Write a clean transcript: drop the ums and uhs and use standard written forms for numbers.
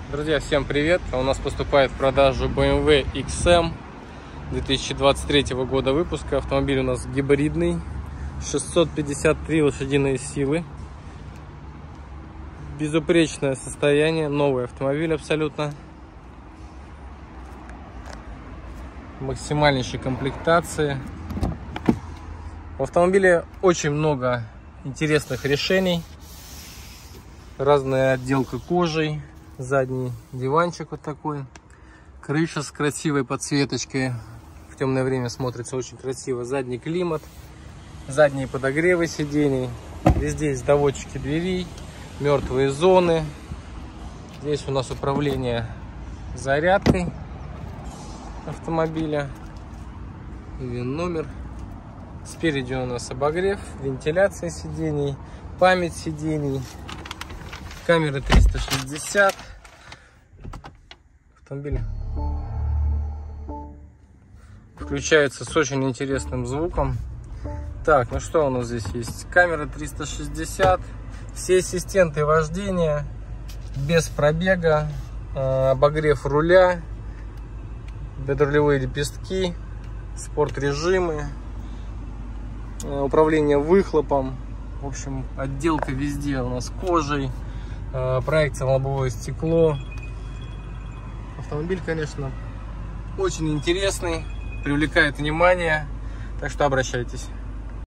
Друзья, всем привет! У нас поступает в продажу BMW XM 2023 года выпуска. Автомобиль у нас гибридный, 653 лошадиные силы. Безупречное состояние, новый автомобиль абсолютно. Максимальнейшей комплектации. В автомобиле очень много интересных решений. Разная отделка кожей. Задний диванчик вот такой. Крыша с красивой подсветочкой. В темное время смотрится очень красиво. Задний климат. Задние подогревы сидений. Везде есть доводчики дверей. Мертвые зоны. Здесь у нас управление зарядкой автомобиля. ВИН-номер. Спереди у нас обогрев, вентиляция сидений, память сидений. Камеры 360. Автомобиль включается с очень интересным звуком. Так, ну что у нас здесь есть? Камера 360. Все ассистенты вождения. Без пробега. Обогрев руля. Бедрулевые лепестки. Спорт-режимы. Управление выхлопом. В общем, отделка везде у нас кожей. Проекция на лобовое стекло. Автомобиль, конечно, очень интересный, привлекает внимание, так что обращайтесь.